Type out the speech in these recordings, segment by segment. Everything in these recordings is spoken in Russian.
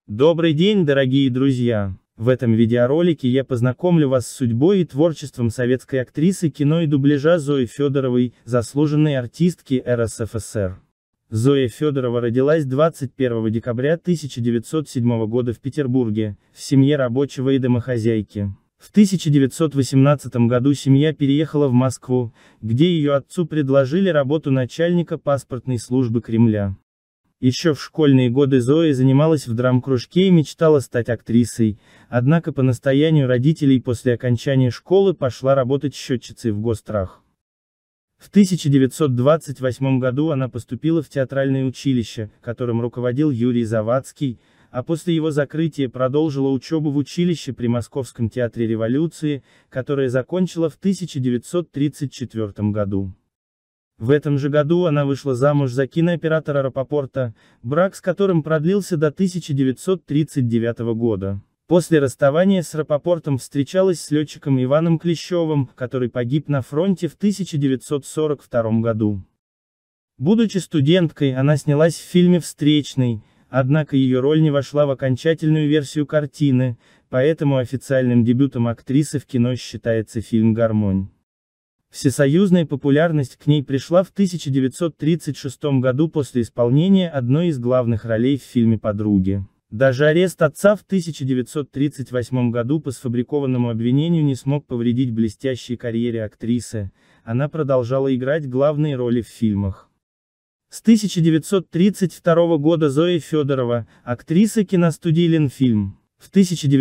Добрый день, дорогие друзья! В этом видеоролике я познакомлю вас с судьбой и творчеством советской актрисы кино и дубляжа Зои Федоровой, заслуженной артистки РСФСР. Зоя Федорова родилась 21 декабря 1907 года в Петербурге, в семье рабочего и домохозяйки. В 1918 году семья переехала в Москву, где ее отцу предложили работу начальника паспортной службы Кремля. Еще в школьные годы Зоя занималась в драмкружке и мечтала стать актрисой, однако по настоянию родителей после окончания школы пошла работать счетчицей в Гострах. В 1928 году она поступила в театральное училище, которым руководил Юрий Завадский, а после его закрытия продолжила учебу в училище при Московском театре революции, которое закончила в 1934 году. В этом же году она вышла замуж за кинооператора Рапопорта, брак с которым продлился до 1939 года. После расставания с Рапопортом встречалась с летчиком Иваном Клещевым, который погиб на фронте в 1942 году. Будучи студенткой, она снялась в фильме «Встречный», однако ее роль не вошла в окончательную версию картины, поэтому официальным дебютом актрисы в кино считается фильм «Гармонь». Всесоюзная популярность к ней пришла в 1936 году после исполнения одной из главных ролей в фильме «Подруги». Даже арест отца в 1938 году по сфабрикованному обвинению не смог повредить блестящей карьере актрисы, она продолжала играть главные роли в фильмах. С 1932 года Зоя Федорова, актриса киностудии «Ленфильм». В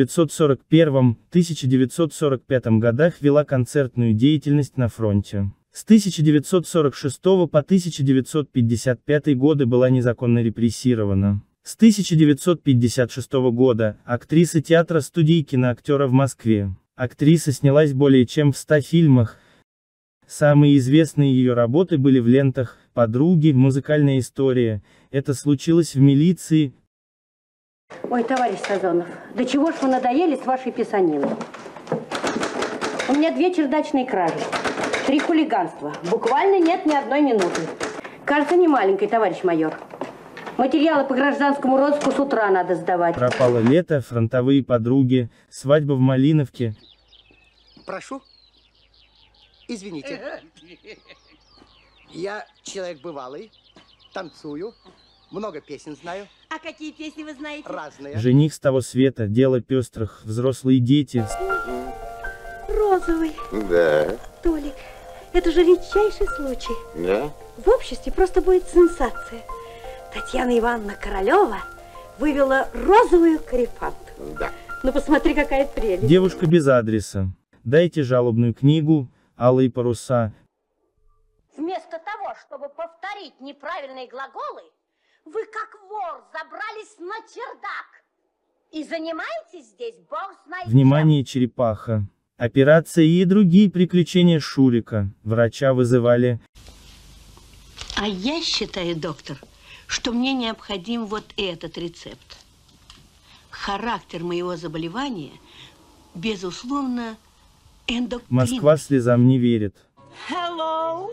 1941-1945 годах вела концертную деятельность на фронте. С 1946 по 1955 годы была незаконно репрессирована. С 1956 года актриса театра студии киноактера в Москве. Актриса снялась более чем в 100 фильмах. Самые известные ее работы были в лентах «Подруги», «Музыкальная история», «Это случилось в милиции». Ой, товарищ Сазонов, да чего ж вы надоели с вашей писаниной? У меня 2 чердачные кражи, 3 хулиганства. Буквально нет ни одной минуты. Кажется, не маленькой, товарищ майор. Материалы по гражданскому розыску с утра надо сдавать. Пропало лето, фронтовые подруги, свадьба в Малиновке. Прошу. Извините. Я человек бывалый, танцую. Много песен знаю. А какие песни вы знаете? Разные. Жених с того света, дело пестрых, взрослые дети. Розовый. Да. Толик, это же редчайший случай. Да? В обществе просто будет сенсация. Татьяна Ивановна Королева вывела розовую корефанту. Да. Ну посмотри, какая прелесть. Девушка без адреса. Дайте жалобную книгу, алые паруса. Вместо того, чтобы повторить неправильные глаголы, вы как вор забрались на чердак и занимаетесь здесь бог знает чем. Внимание, черепаха. Операция и другие приключения Шурика. Врача вызывали. А я считаю, доктор, что мне необходим вот этот рецепт. Характер моего заболевания, безусловно, эндокрин. Москва слезам не верит. Hello.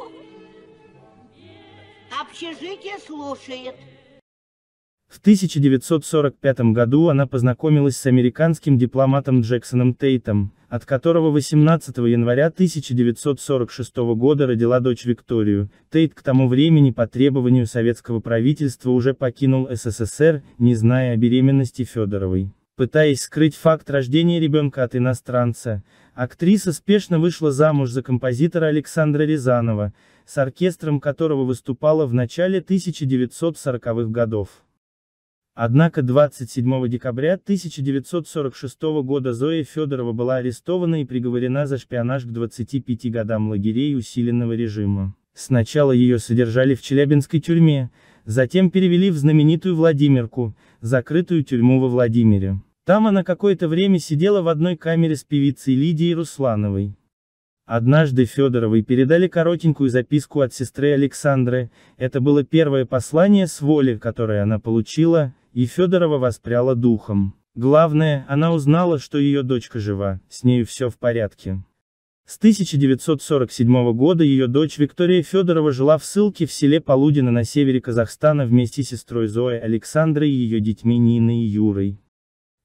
Общежитие слушает. В 1945 году она познакомилась с американским дипломатом Джексоном Тейтом, от которого 18 января 1946 года родила дочь Викторию. Тейт к тому времени по требованию советского правительства уже покинул СССР, не зная о беременности Федоровой. Пытаясь скрыть факт рождения ребенка от иностранца, актриса спешно вышла замуж за композитора Александра Рязанова, с оркестром которого выступала в начале 1940-х годов. Однако 27 декабря 1946 года Зоя Федорова была арестована и приговорена за шпионаж к 25 годам лагерей усиленного режима. Сначала ее содержали в Челябинской тюрьме, затем перевели в знаменитую Владимирку, закрытую тюрьму во Владимире. Там она какое-то время сидела в одной камере с певицей Лидией Руслановой. Однажды Федоровой передали коротенькую записку от сестры Александры, это было первое послание с воли, которое она получила, и Федорова воспряла духом. Главное, она узнала, что ее дочка жива, с нею все в порядке. С 1947 года ее дочь Виктория Федорова жила в ссылке в селе Полудино на севере Казахстана вместе с сестрой Зоей Александрой и ее детьми Ниной и Юрой.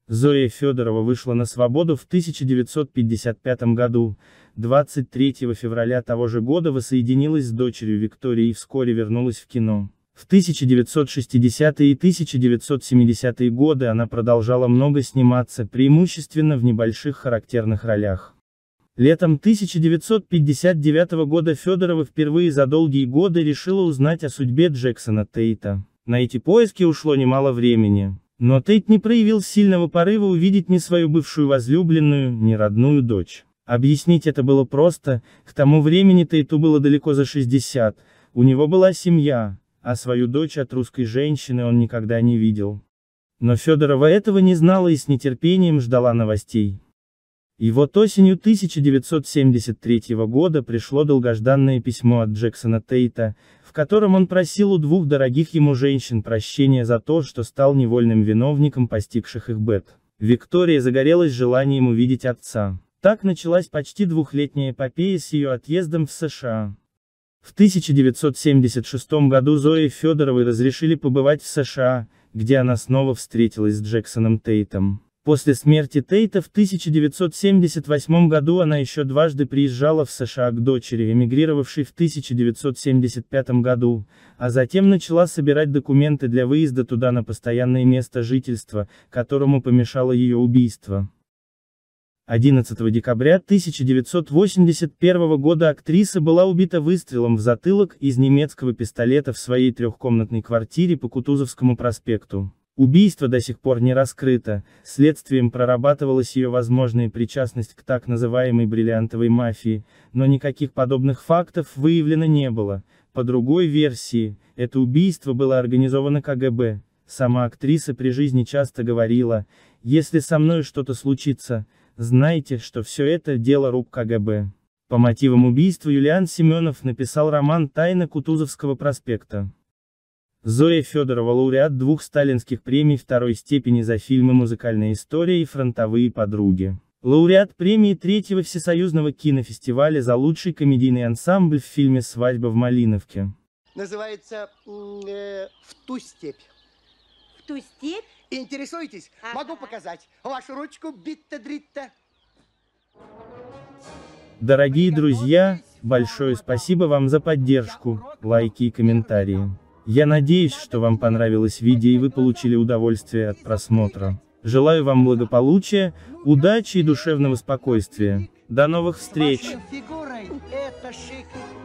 Зоя Федорова вышла на свободу в 1955 году. 23 февраля того же года воссоединилась с дочерью Викторией и вскоре вернулась в кино. В 1960-е и 1970-е годы она продолжала много сниматься, преимущественно в небольших характерных ролях. Летом 1959 года Федорова впервые за долгие годы решила узнать о судьбе Джексона Тейта. На эти поиски ушло немало времени. Но Тейт не проявил сильного порыва увидеть ни свою бывшую возлюбленную, ни родную дочь. Объяснить это было просто: к тому времени Тейту было далеко за 60, у него была семья, а свою дочь от русской женщины он никогда не видел. Но Федорова этого не знала и с нетерпением ждала новостей. И вот осенью 1973 года пришло долгожданное письмо от Джексона Тейта, в котором он просил у двух дорогих ему женщин прощения за то, что стал невольным виновником постигших их бед. Виктория загорелась желанием увидеть отца. Так началась почти двухлетняя эпопея с ее отъездом в США. В 1976 году Зое Федоровой разрешили побывать в США, где она снова встретилась с Джексоном Тейтом. После смерти Тейта в 1978 году она еще дважды приезжала в США к дочери, эмигрировавшей в 1975 году, а затем начала собирать документы для выезда туда на постоянное место жительства, которому помешало ее убийство. 11 декабря 1981 года актриса была убита выстрелом в затылок из немецкого пистолета в своей трехкомнатной квартире по Кутузовскому проспекту. Убийство до сих пор не раскрыто, следствием прорабатывалась ее возможная причастность к так называемой бриллиантовой мафии, но никаких подобных фактов выявлено не было. По другой версии, это убийство было организовано КГБ. Сама актриса при жизни часто говорила: «Если со мной что-то случится, знайте, что все это дело рук КГБ». По мотивам убийства Юлиан Семенов написал роман «Тайна Кутузовского проспекта». Зоя Федорова — лауреат 2 сталинских премий 2-й степени за фильмы «Музыкальная история» и «Фронтовые подруги». Лауреат премии 3-го Всесоюзного кинофестиваля за лучший комедийный ансамбль в фильме «Свадьба в Малиновке». Называется «В ту степь». В ту степь? Интересуетесь? Могу показать. Вашу ручку Битта-Дритта. Дорогие друзья, большое спасибо вам за поддержку, лайки и комментарии. Я надеюсь, что вам понравилось видео и вы получили удовольствие от просмотра. Желаю вам благополучия, удачи и душевного спокойствия. До новых встреч! Фигурой это шик.